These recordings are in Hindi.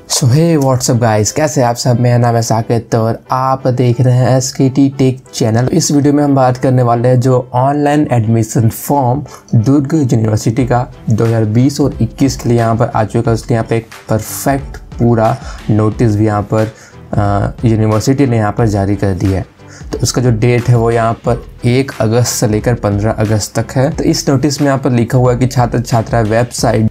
सो हे व्हाट्सअप गाइस, कैसे आप सब। मेरा नाम है साकेत और आप देख रहे हैं SKT टेक चैनल। इस वीडियो में हम बात करने वाले हैं जो online admission form Durg university का 2020 और 21 के लिए यहाँ पर आ चुका है। उसके यहाँ पे एक परफेक्ट पूरा नोटिस भी यहाँ पर यूनिवर्सिटी ने यहाँ पर जारी कर दिया है। तो उसका जो डेट है वो यहाँ पर 1 अगस्त से लेकर 15 अगस्त तक है। तो इस नोटिस में यहाँ पर लिखा हुआ है कि छात्र छात्रा वेबसाइट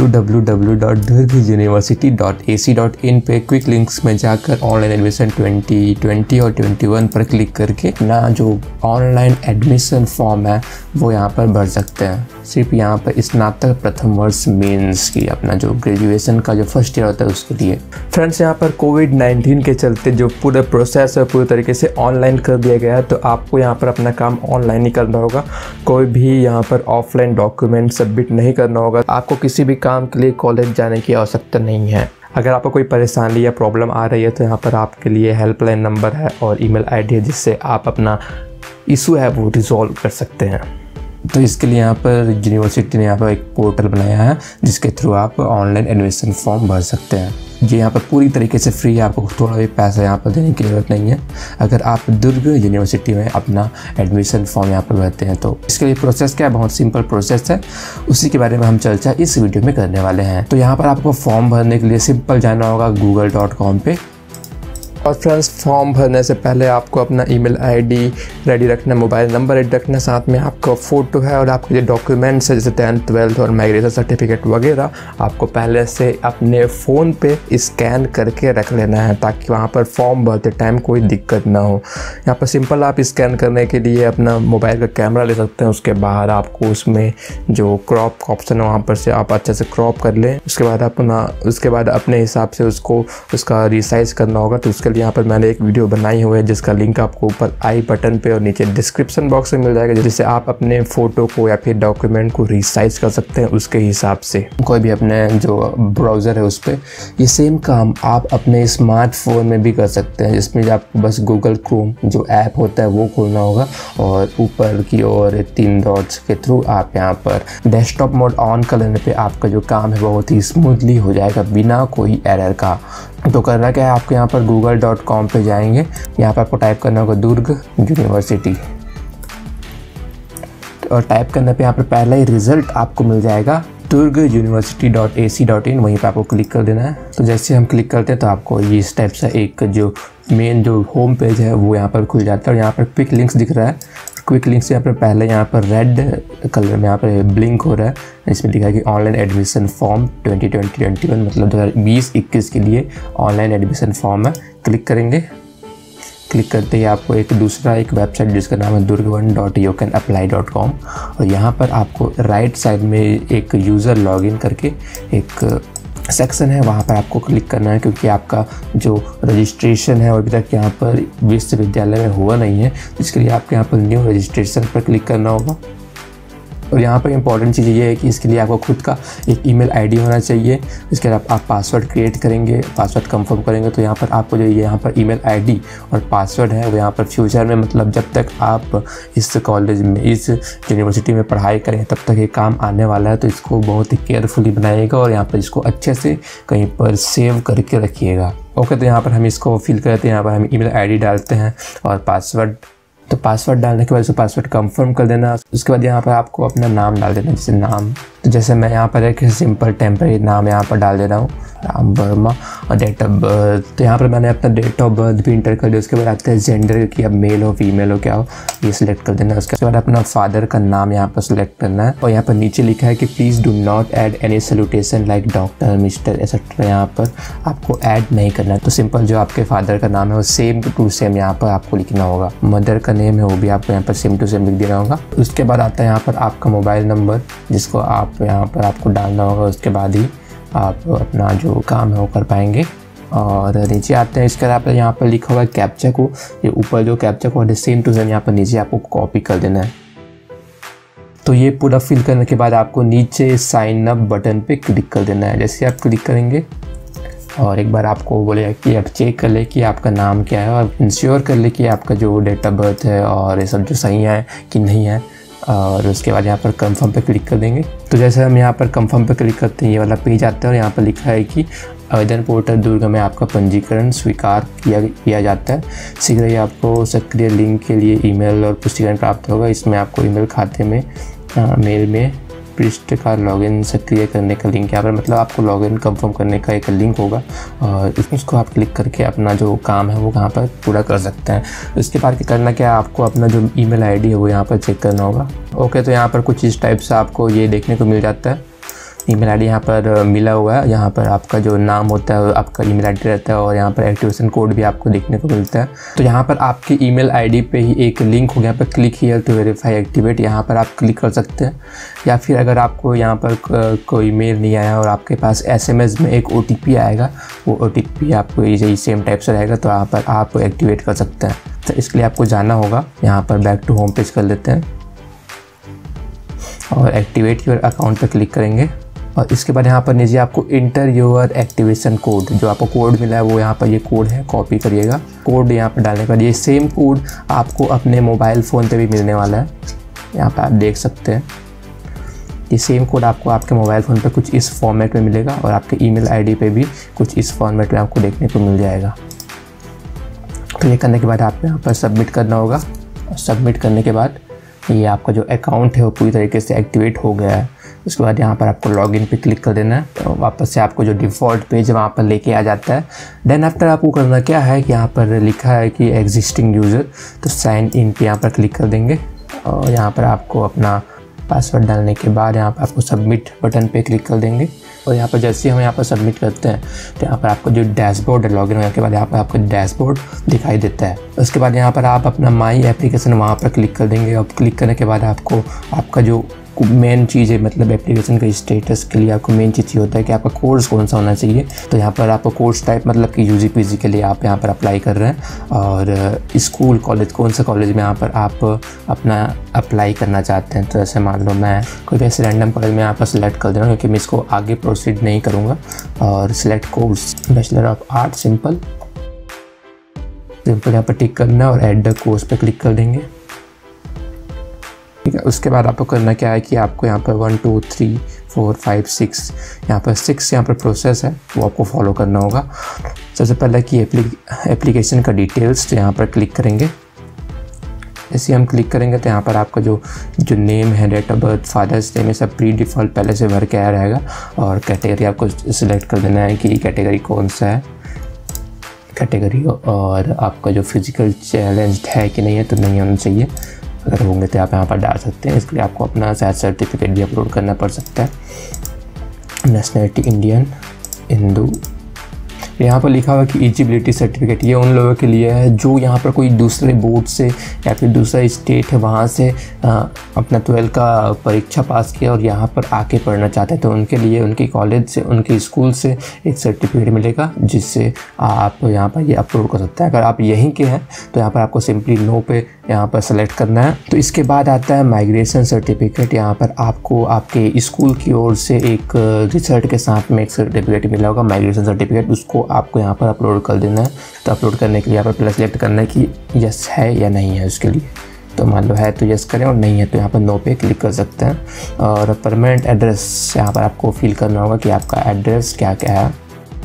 www.durguniversity.ac.in पे क्विक लिंक्स में जाकर ऑनलाइन एडमिशन 2020 और 21 पर क्लिक करके अपना जो ऑनलाइन एडमिशन फॉर्म है वो यहाँ पर भर सकते हैं। सिर्फ यहाँ पर स्नातक प्रथम वर्ष मेंस की अपना जो ग्रेजुएशन का जो फर्स्ट ईयर होता है उसके लिए। फ्रेंड्स, यहाँ पर कोविड-19 के चलते जो पूरा प्रोसेस है पूरी तरीके से ऑनलाइन कर दिया गया है। तो आपको यहाँ पर अपना काम ऑनलाइन ही करना होगा, कोई भी यहाँ पर ऑफलाइन डॉक्यूमेंट सबमिट नहीं करना होगा। आपको किसी भी काम के लिए कॉलेज जाने की आवश्यकता नहीं है। अगर आपको कोई परेशानी या प्रॉब्लम आ रही है तो यहाँ पर आपके लिए हेल्पलाइन नंबर है और ईमेल आईडी है जिससे आप अपना इशू है वो रिजॉल्व कर सकते हैं। तो इसके लिए यहाँ पर यूनिवर्सिटी ने यहाँ पर एक पोर्टल बनाया है जिसके थ्रू आप ऑनलाइन एडमिशन फॉर्म भर सकते हैं। ये यहाँ पर पूरी तरीके से फ्री है, आपको थोड़ा भी पैसा यहाँ पर देने की ज़रूरत नहीं है अगर आप दुर्ग यूनिवर्सिटी में अपना एडमिशन फॉर्म यहाँ पर भरते हैं। तो इसके लिए प्रोसेस क्या है, बहुत सिंपल प्रोसेस है, उसी के बारे में हम चर्चा इस वीडियो में करने वाले हैं। तो यहाँ पर आपको फॉर्म भरने के लिए सिंपल जाना होगा google.com पे। और फ्रेंड्स, फॉर्म भरने से पहले आपको अपना ईमेल आईडी रेडी रखना, मोबाइल नंबर रेडी रखना, साथ में आपका फ़ोटो है और आपके जो डॉक्यूमेंट्स है जैसे 10th 12th और माइग्रेशन सर्टिफिकेट वगैरह आपको पहले से अपने फ़ोन पे स्कैन करके रख लेना है ताकि वहाँ पर फॉर्म भरते टाइम कोई दिक्कत ना हो। यहाँ पर सिंपल आप स्कैन करने के लिए अपना मोबाइल का कैमरा ले सकते हैं। उसके बाद आपको उसमें जो क्रॉप का ऑप्शन है वहाँ पर से आप अच्छे से क्रॉप कर लें। उसके बाद अपने हिसाब से उसका रिसाइज़ करना होगा। तो उसके यहाँ पर मैंने एक वीडियो बनाई हुई है जिसका लिंक आपको ऊपर आई बटन पे और नीचे डिस्क्रिप्शन बॉक्स में मिल जाएगा, जिससे आप अपने फ़ोटो को या फिर डॉक्यूमेंट को रिसाइज कर सकते हैं उसके हिसाब से। कोई भी अपने जो ब्राउज़र है उस पर ये सेम काम आप अपने स्मार्टफोन में भी कर सकते हैं, जिसमें आपको बस गूगल क्रोम जो ऐप होता है वो खोलना होगा और ऊपर की ओर 3 डॉट्स के थ्रू आप यहाँ पर डेस्कटॉप मोड ऑन कर लेने पर आपका जो काम है बहुत ही स्मूथली हो जाएगा बिना कोई एरर का। तो करना क्या है, आपको यहाँ पर google.com पे जाएंगे, यहाँ पर आपको टाइप करना होगा दुर्ग यूनिवर्सिटी और टाइप करने पे यहाँ पर पहला ही रिज़ल्ट आपको मिल जाएगा durguniversity.ac.in, वहीं पे आपको क्लिक कर देना है। तो जैसे हम क्लिक करते हैं तो आपको ये इस टाइप से एक जो मेन जो होम पेज है वो यहाँ पर खुल जाता है और यहाँ पर क्विक लिंक्स दिख रहा है। क्विक लिंक्स यहाँ पर पहले यहाँ पर रेड कलर में यहाँ पर ब्लिंक हो रहा है, इसमें लिखा है कि ऑनलाइन एडमिशन फॉर्म 2020-21 मतलब 2020-21 के लिए ऑनलाइन एडमिशन फॉर्म है। क्लिक करेंगे, क्लिक करते ही आपको एक वेबसाइट जिसका नाम है durg1.youcanapply.com और यहाँ पर आपको राइट साइड में एक यूज़र लॉगिन करके एक सेक्शन है, वहाँ पर आपको क्लिक करना है क्योंकि आपका जो रजिस्ट्रेशन है अभी तक यहाँ पर विश्वविद्यालय में हुआ नहीं है। इसके लिए आपको यहाँ पर न्यू रजिस्ट्रेशन पर क्लिक करना होगा। और यहाँ पर इंपॉर्टेंट चीज़ ये है कि इसके लिए आपको खुद का एक ईमेल आईडी होना चाहिए। इसके बाद आप पासवर्ड क्रिएट करेंगे, पासवर्ड कंफर्म करेंगे तो यहाँ पर आपको जो यहाँ पर ईमेल आईडी और पासवर्ड है वो यहाँ पर फ्यूचर में मतलब जब तक आप इस कॉलेज में इस यूनिवर्सिटी में पढ़ाई करें तब तक ये काम आने वाला है। तो इसको बहुत ही केयरफुली बनाइएगा और यहाँ पर इसको अच्छे से कहीं पर सेव करके रखिएगा। ओके, तो यहाँ पर हम इसको फिल करते हैं। यहाँ पर हम ईमेल आईडी डालते हैं और पासवर्ड। तो पासवर्ड डालने के बाद उसको पासवर्ड कंफर्म कर देना। उसके बाद यहाँ पर आपको अपना नाम डाल देना, जैसे नाम, तो जैसे मैं यहाँ पर एक सिंपल टेम्परेरी नाम यहाँ पर डाल दे रहा हूँ, राम वर्मा, और डेट ऑफ बर्थ। तो यहाँ पर मैंने अपना डेट ऑफ बर्थ भी इंटर कर दिया। उसके बाद आता है जेंडर की, अब मेल हो फीमेल हो क्या हो ये सिलेक्ट कर देना। उसके बाद अपना फादर का नाम यहाँ पर सिलेक्ट करना है और यहाँ पर नीचे लिखा है कि please do not add any salutation like doctor, mister etcetera, यहाँ पर आपको ऐड नहीं करना है। तो सिंपल जो आपके फादर का नाम है वो सेम टू सेम यहाँ पर आपको लिखना होगा। मदर का नेम है वो भी आपको यहाँ पर सेम टू सेम लिख देना होगा। उसके बाद आता है यहाँ पर आपका मोबाइल नंबर जिसको आप यहाँ पर आपको डालना होगा। उसके बाद ही आप अपना जो काम है वो कर पाएंगे। और नीचे आते हैं, इसके बाद यहाँ पर लिखा हुआ है कैप्चा को, ये ऊपर जो कैप्चा कोड है सेम टू सेम यहाँ पर नीचे आपको कॉपी कर देना है। तो ये पूरा फिल करने के बाद आपको नीचे साइन अप बटन पे क्लिक कर देना है। जैसे आप क्लिक करेंगे और एक बार आपको बोलेगा कि आप चेक कर ले कि आपका नाम क्या है और इंश्योर कर ले कि आपका जो डेट ऑफ बर्थ है और ये सब जो सही है कि नहीं है। और उसके बाद यहाँ पर कंफर्म पे क्लिक कर देंगे। तो जैसे हम यहाँ पर कंफर्म पे क्लिक करते हैं ये वाला पेज आता है और यहाँ पर लिखा है कि आवेदन पोर्टल दुर्ग में आपका पंजीकरण स्वीकार किया जाता है। शीघ्र ही आपको सक्रिय लिंक के लिए ईमेल और पुष्टिकरण प्राप्त होगा। इसमें आपको ईमेल खाते में मेल में पृष्ठ का लॉगिन सक्रिय करने का लिंक, यहाँ पर मतलब आपको लॉगिन कंफर्म करने का एक लिंक होगा और उसको आप क्लिक करके अपना जो काम है वो कहाँ पर पूरा कर सकते हैं। उसके बाद करना क्या है, आपको अपना जो ईमेल आईडी है वो यहाँ पर चेक करना होगा। ओके, तो यहाँ पर कुछ इस टाइप से आपको ये देखने को मिल जाता है। ईमेल आईडी यहाँ पर मिला हुआ है, यहाँ पर आपका जो नाम होता है आपका ईमेल आईडी रहता है और यहाँ पर एक्टिवेशन कोड भी आपको देखने को मिलता है। तो यहाँ पर आपकी ईमेल आईडी पे ही एक लिंक हो गया, यहाँ पर click here to verify activate, यहाँ पर आप क्लिक कर सकते हैं। या फिर अगर आपको यहाँ पर कोई मेल नहीं आया और आपके पास SMS में एक OTP आएगा, वो OTP आपको यही सेम टाइप से रहेगा, तो यहाँ पर आप एक्टिवेट कर सकते हैं। तो इसके लिए आपको जाना होगा, यहाँ पर बैक टू होम पेज कर लेते हैं और एक्टिवेट योर अकाउंट पर क्लिक करेंगे। और इसके बाद यहाँ पर नीचे आपको इंटर योर एक्टिवेशन कोड, जो आपको कोड मिला है वो यहाँ पर ये कोड है, कॉपी करिएगा। कोड यहाँ पर डालने के बाद ये सेम कोड आपको अपने मोबाइल फ़ोन पे भी मिलने वाला है, यहाँ पर आप देख सकते हैं। ये सेम कोड आपको आपके मोबाइल फ़ोन पे कुछ इस फॉर्मेट में मिलेगा और आपके ईमेल आईडी पे भी कुछ इस फॉर्मेट में आपको देखने को मिल जाएगा। तो ये करने के बाद आपको यहाँ पर सबमिट करना होगा और सबमिट करने के बाद ये आपका जो अकाउंट है वो पूरी तरीके से एक्टिवेट हो गया है। उसके बाद यहाँ पर आपको लॉगिन पे क्लिक कर देना है, तो वापस से आपको जो डिफ़ॉल्ट पेज है वहाँ पर लेके आ जाता है। देन आफ्टर आपको करना क्या है कि यहाँ पर लिखा है कि एग्जिस्टिंग यूज़र, तो साइन इन पे यहाँ पर क्लिक कर देंगे और यहाँ पर आपको अपना पासवर्ड डालने के बाद यहाँ पर आपको सबमिट बटन पे क्लिक कर देंगे। और यहाँ पर जैसे हम यहाँ पर सबमिट करते हैं तो यहाँ पर आपको जो डैशबोर्ड है, लॉगिन होने के बाद यहाँ पर आपको डैशबोर्ड दिखाई देता है। उसके बाद यहाँ पर आप अपना माई एप्लीकेशन वहाँ पर क्लिक कर देंगे और क्लिक करने के बाद आपको आपका जो मेन चीज़ है, मतलब एप्लीकेशन का स्टेटस के लिए आपको मेन चीज़ ये होता है कि आपका कोर्स कौन सा होना चाहिए। तो यहाँ पर आपको कोर्स टाइप मतलब कि UG/PG के लिए आप यहाँ पर अप्लाई कर रहे हैं और स्कूल कॉलेज कौन सा कॉलेज में यहाँ पर आप अपना अप्लाई करना चाहते हैं। तो जैसे मान लो मैं कोई वैसे रैंडम कॉलेज में यहाँ पर सिलेक्ट कर दे रहा हूँ क्योंकि मैं इसको आगे प्रोसीड नहीं करूँगा। और select course bachelor of art simple यहाँ पर टिक करना और ऐड द कोर्स पर क्लिक कर देंगे। ठीक है, उसके बाद आपको करना क्या है कि आपको यहाँ पर 1 2 3 4 5 6 यहाँ पर 6 यहाँ पर प्रोसेस है वो आपको फॉलो करना होगा। सबसे पहले कि एप्लीकेशन का डिटेल्स, तो यहाँ पर क्लिक करेंगे। जैसे हम क्लिक करेंगे तो यहाँ पर आपका जो नेम है, date of birth, father's name, ये सब प्री डिफ़ॉल्ट पहले से भर के आया रहेगा। और कैटेगरी आपको सिलेक्ट कर देना है कि कैटेगरी कौन सा है कैटेगरी, और आपका जो फिजिकल चैलेंज्ड है कि नहीं है, तो नहीं होना चाहिए। अगर होंगे तो आप यहाँ पर डाल सकते हैं। इसके लिए आपको अपना शायद सर्टिफिकेट भी अपलोड करना पड़ सकता है। Nationality Indian, Hindu. यहाँ पर लिखा हुआ कि एलिजिबिलिटी सर्टिफिकेट, ये उन लोगों के लिए है जो यहाँ पर कोई दूसरे बोर्ड से या फिर दूसरा स्टेट है वहाँ से अपना 12 का परीक्षा पास किया और यहाँ पर आके पढ़ना चाहते हैं। तो उनके लिए उनके कॉलेज से, उनके स्कूल से एक सर्टिफिकेट मिलेगा जिससे आप यहाँ पर ये अपलोड कर सकते हैं। अगर आप यहीं के हैं तो यहाँ पर आपको सिंपली नो पे यहाँ पर सेलेक्ट करना है। तो इसके बाद आता है माइग्रेशन सर्टिफिकेट। यहाँ पर आपको आपके स्कूल की ओर से एक रिजल्ट के साथ में एक सर्टिफिकेट मिला होगा, माइग्रेशन सर्टिफिकेट, उसको आपको यहाँ पर अपलोड कर देना है। तो अपलोड करने के लिए यहाँ पर प्लस सेलेक्ट करना है कि यस है या नहीं है उसके लिए। तो मान लो है तो यस करें और नहीं है तो यहाँ पर नो पे क्लिक कर सकते हैं। और परमानेंट एड्रेस यहाँ पर आपको फिल करना होगा कि आपका एड्रेस क्या क्या है।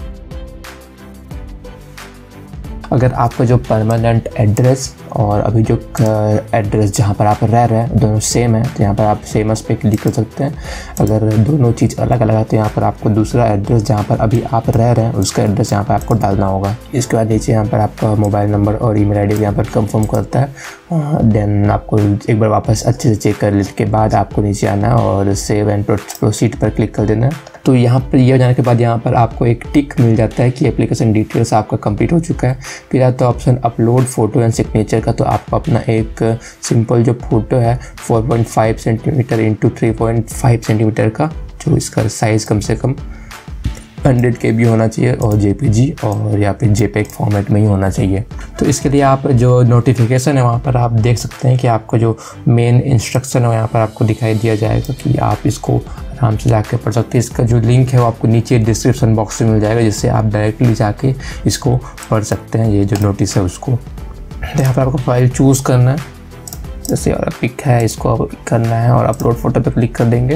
अगर आपका जो परमानेंट एड्रेस और अभी जो एड्रेस जहाँ पर आप रह रहे हैं दोनों सेम है तो यहाँ पर आप सेमस पे क्लिक कर सकते हैं। अगर दोनों चीज़ अलग अलग है तो यहाँ पर आपको दूसरा एड्रेस जहाँ पर अभी आप रह रहे हैं उसका एड्रेस यहाँ पर आपको डालना होगा। इसके बाद नीचे यहाँ पर आपका मोबाइल नंबर और ईमेल आईडी यहाँ पर कंफर्म करता है। देन आपको एक बार वापस अच्छे से चेक करने के बाद आपको नीचे आना है और सेव एंड प्रोसीड पर क्लिक कर देना है। तो यहाँ पर ये हो जाने के बाद यहाँ पर आपको एक टिक मिल जाता है कि एप्लीकेशन डिटेल्स आपका कंप्लीट हो चुका है। फिर आता है option upload photo and signature का। तो आपको अपना एक सिंपल जो फ़ोटो है 4.5 सेंटीमीटर इंटू 3.5 सेंटीमीटर का, जो इसका साइज़ कम से कम 100 KB होना चाहिए और JPG और या फिर JPEG फॉर्मेट में ही होना चाहिए। तो इसके लिए आप जो नोटिफिकेशन है वहाँ पर आप देख सकते हैं कि आपको जो मेन इंस्ट्रक्शन है यहाँ पर आपको दिखाई दिया जाएगा कि आप इसको आराम से जाके पढ़ सकते हैं। इसका जो लिंक है वो आपको नीचे डिस्क्रिप्शन बॉक्स में मिल जाएगा, जिससे आप डायरेक्टली जाके इसको पढ़ सकते हैं, ये जो नोटिस है उसको। तो यहाँ पर आपको फाइल चूज़ करना है। जैसे और पिक है, इसको अब करना है और अपलोड फ़ोटो पे क्लिक कर देंगे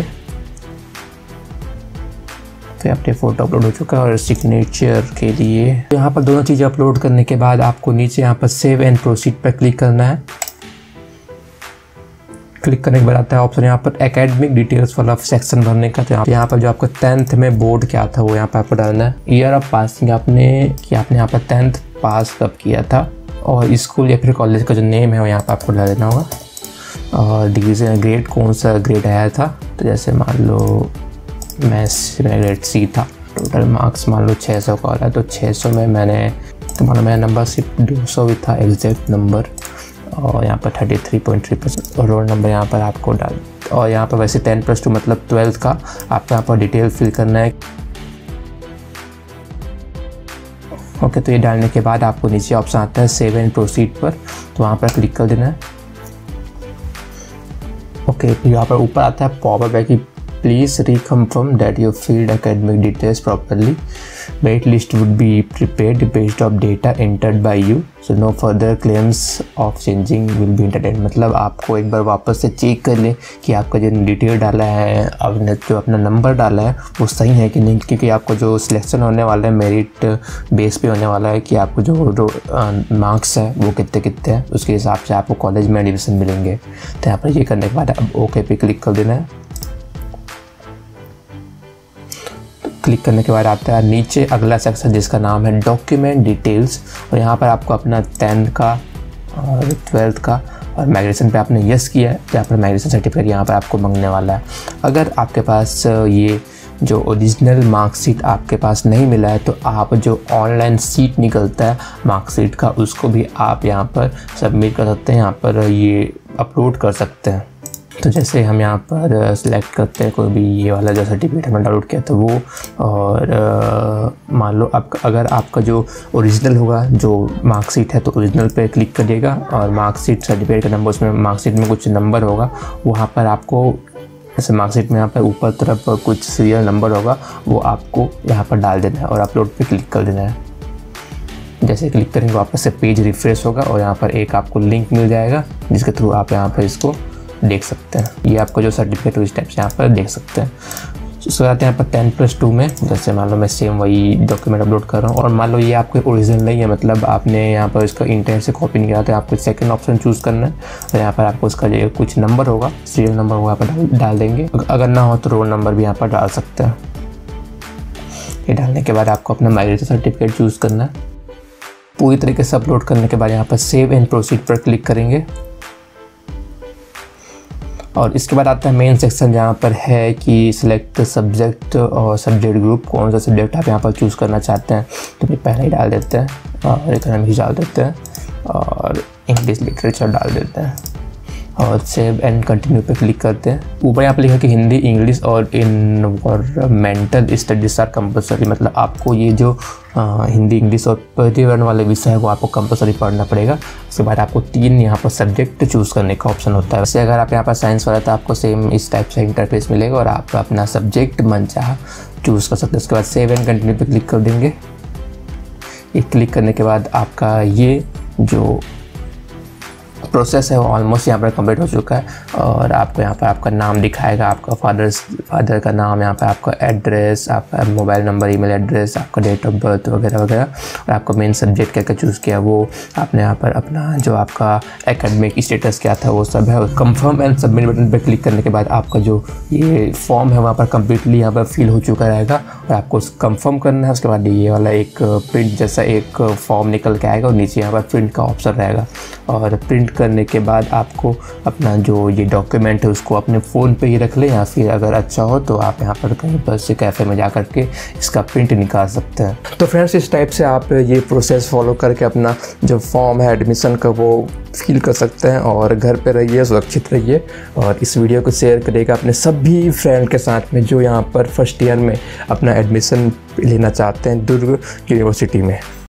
तो अपने फ़ोटो अपलोड हो चुका है। और सिग्नेचर के लिए यहाँ पर दोनों चीज़ें अपलोड करने के बाद आपको नीचे यहाँ पर सेव एंड प्रोसीड पर क्लिक करना है। क्लिक करने के बाद आता है ऑप्शन यहाँ पर एकेडमिक डिटेल्स वाला सेक्शन भरने का। तो यहाँ पर जो आपको 10th में बोर्ड क्या था वो यहाँ पर आपको डालना है। ईयर ऑफ पासिंग आपने यहाँ पर 10th पास कब किया था और स्कूल या फिर कॉलेज का जो नेम है वो यहाँ पर आपको डाल देना होगा। और डिवीज़न ग्रेड कौन सा ग्रेड आया था, तो जैसे मान लो मैथ्स में ग्रेड C था। टोटल मार्क्स मान लो 600 का आ रहा है तो 600 में मैंने तो मान लो मेरा नंबर सिर्फ 200 ही था एग्जैक्ट नंबर। और यहाँ पर 33.3% और रोल नंबर यहाँ पर आपको डाल। और यहाँ पर वैसे 10+2 मतलब 12th का आपको यहाँ पर डिटेल फिल करना है। ओके, तो ये डालने के बाद आपको नीचे ऑप्शन आता है सेव एंड प्रोसीड पर, तो वहाँ पर क्लिक कर देना है। ओके, तो यहाँ पर ऊपर आता है पॉपअप है कि please reconfirm that you filled academic details properly, wait list would be prepared based of data entered by you, so no further claims of changing will be entertained. मतलब आपको एक बार वापस से चेक कर ले कि आपका जो डिटेल डाला है, आपने जो अपना नंबर डाला है वो सही है कि नहीं, क्योंकि आपको जो सिलेक्शन होने वाला है मेरिट बेस पे होने वाला है कि आपको जो मार्क्स है वो कितने कितने हैं, उसके हिसाब से आपको कॉलेज में एडमिशन मिलेंगे। तो यहाँ पर ये करने के बाद अब ओके पे क्लिक कर देना है। क्लिक करने के बाद आता है नीचे अगला सेक्शन जिसका नाम है डॉक्यूमेंट डिटेल्स। और यहाँ पर आपको अपना 10th का और 12th का और माइग्रेशन पे आपने यस किया है तो यहाँ पर माइग्रेशन सर्टिफिकेट यहाँ पर आपको मांगने वाला है। अगर आपके पास ये जो ओरिजिनल मार्कशीट आपके पास नहीं मिला है तो आप जो ऑनलाइन सीट निकलता है मार्कशीट का उसको भी आप यहाँ पर सबमिट कर सकते हैं, यहाँ पर ये अपलोड कर सकते हैं। तो जैसे हम यहाँ पर सिलेक्ट करते हैं कोई भी ये वाला जो सर्टिफिकेट हमने डाउनलोड किया था वो, और मान लो अगर आपका जो ओरिजिनल होगा जो मार्कशीट है तो ओरिजिनल पे क्लिक करिएगा और मार्कशीट सर्टिफिकेट का नंबर, उसमें मार्कशीट में कुछ नंबर होगा वहाँ पर आपको, जैसे मार्कशीट में यहाँ पर ऊपर तरफ कुछ सीरियल नंबर होगा वो आपको यहाँ पर डाल देना है और अपलोड पे क्लिक कर देना है। जैसे क्लिक करेंगे वापस से पेज रिफ्रेश होगा और यहाँ पर एक आपको लिंक मिल जाएगा जिसके थ्रू आप यहाँ पर इसको देख सकते हैं। ये आपको जो सर्टिफिकेट उस टाइप से यहाँ पर देख सकते हैं। उसके बाद यहाँ पर 10+2 में जैसे मान लो मैं सेम वही डॉक्यूमेंट अपलोड कर रहा हूँ और मान लो ये आपके ओरिजिनल नहीं है, मतलब आपने यहाँ पर इसका इंटरनेट से कॉपी नहीं किया तो आपको सेकंड ऑप्शन चूज़ करना है और यहाँ पर आपको उसका जो कुछ नंबर होगा सीरियल नंबर वो यहाँ पर डाल देंगे। अगर ना हो तो रोल नंबर भी यहाँ पर डाल सकते हैं। ये डालने के बाद आपको अपना माइग्रेशन सर्टिफिकेट चूज़ करना है। पूरी तरीके से अपलोड करने के बाद यहाँ पर सेव एंड प्रोसीड पर क्लिक करेंगे और इसके बाद आता है मेन सेक्शन जहाँ पर है कि सिलेक्ट सब्जेक्ट और सब्जेक्ट ग्रुप, कौन सा सब्जेक्ट आप यहाँ पर चूज़ करना चाहते हैं। तो ये पहले ही डाल देते हैं और इकोनॉमिक्स डाल देते हैं और इंग्लिश लिटरेचर डाल देते हैं और सेव एंड कंटिन्यू पे क्लिक करते हैं। ऊपर यहाँ पर लिखा कि हिंदी, इंग्लिश और इन्वायरमेंटल स्टडीज़ आर कंपलसरी, मतलब आपको ये जो हिंदी, इंग्लिश और पर्यावरण वाले विषय है वो आपको कंपलसरी पढ़ना पड़ेगा। उसके बाद आपको 3 यहाँ पर सब्जेक्ट चूज़ करने का ऑप्शन होता है। वैसे अगर आप यहाँ पर साइंस वाला तो आपको सेम इस टाइप से इंटरफेस मिलेगा और आप अपना सब्जेक्ट मनचाहा चूज़ कर सकते हैं। उसके बाद सेव एंड कंटिन्यू पे क्लिक कर देंगे। ये क्लिक करने के बाद आपका ये जो प्रोसेस है वो ऑलमोस्ट यहाँ पर कंप्लीट हो चुका है और आपको यहाँ पर आपका नाम दिखाएगा, आपका फादर का नाम, यहाँ पर आपका एड्रेस, आपका मोबाइल नंबर, ईमेल एड्रेस, आपका डेट ऑफ बर्थ वगैरह वगैरह और आपका मेन सब्जेक्ट क्या क्या चूज़ किया वो, आपने यहाँ पर अपना जो आपका एकेडमिक स्टेटस क्या था वो सब है। कंफर्म एंड सबमिट बटन पर क्लिक करने के बाद आपका जो ये फॉर्म है वहाँ पर कम्प्लीटली यहाँ पर फिल हो चुका रहेगा और आपको कंफर्म करना है। उसके बाद ये वाला एक प्रिंट जैसा एक फॉर्म निकल के आएगा और नीचे यहाँ पर प्रिंट का ऑप्शन रहेगा और प्रिंट करने के बाद आपको अपना जो ये डॉक्यूमेंट है उसको अपने फ़ोन पे ही रख लें या फिर अगर अच्छा हो तो आप यहाँ पर कहीं पर से कैफ़े में जा कर के इसका प्रिंट निकाल सकते हैं। तो फ्रेंड्स इस टाइप से आप ये प्रोसेस फॉलो करके अपना जो फॉर्म है एडमिशन का वो फिल कर सकते हैं और घर पे रहिए, सुरक्षित रहिए और इस वीडियो को शेयर करिएगा अपने सभी फ्रेंड के साथ में जो यहाँ पर फर्स्ट ईयर में अपना एडमिशन लेना चाहते हैं दुर्ग यूनिवर्सिटी में।